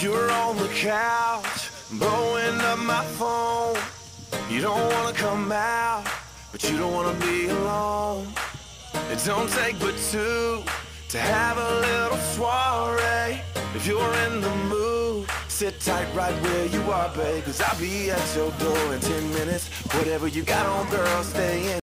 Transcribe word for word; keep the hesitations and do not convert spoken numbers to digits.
you're on the couch, blowing up my phone. You don't wanna come out, but you don't wanna be alone. It don't take but two to have a little soiree. If you're in the mood, sit tight right where you are, babe, 'cause I'll be at your door in ten minutes. Whatever you got on, girl, stay in.